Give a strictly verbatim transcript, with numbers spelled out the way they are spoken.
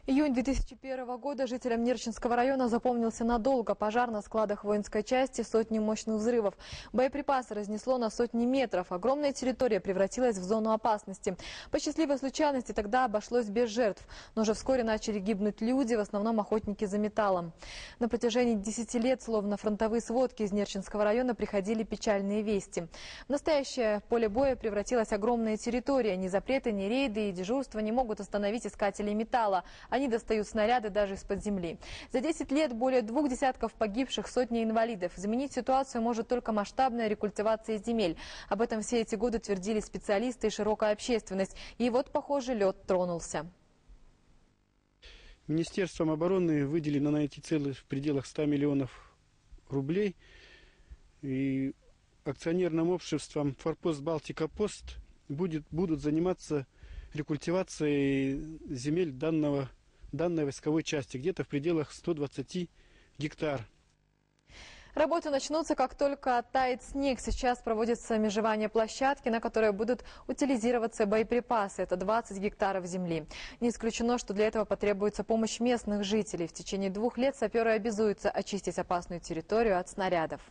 Июнь две тысячи первого года жителям Нерчинского района запомнился надолго. Пожар на складах воинской части, сотни мощных взрывов. Боеприпасы разнесло на сотни метров. Огромная территория превратилась в зону опасности. По счастливой случайности тогда обошлось без жертв. Но уже вскоре начали гибнуть люди, в основном охотники за металлом. На протяжении десяти лет, словно фронтовые сводки из Нерчинского района, приходили печальные вести. В настоящее поле боя превратилась огромная территория. Ни запреты, ни рейды и дежурства не могут остановить искателей металла. Они достают снаряды даже из-под земли. За десять лет более двух десятков погибших, сотни инвалидов. Заменить ситуацию может только масштабная рекультивация земель. Об этом все эти годы твердили специалисты и широкая общественность. И вот, похоже, лед тронулся. Министерством обороны выделено на эти цели в пределах ста миллионов рублей. И акционерным обществом «Форпост Балтика Пост» будет, будут заниматься рекультивацией земель данного данной войсковой части, где-то в пределах ста двадцати гектар. Работы начнутся, как только оттает снег. Сейчас проводится межевание площадки, на которой будут утилизироваться боеприпасы. Это двадцать гектаров земли. Не исключено, что для этого потребуется помощь местных жителей. В течение двух лет саперы обязуются очистить опасную территорию от снарядов.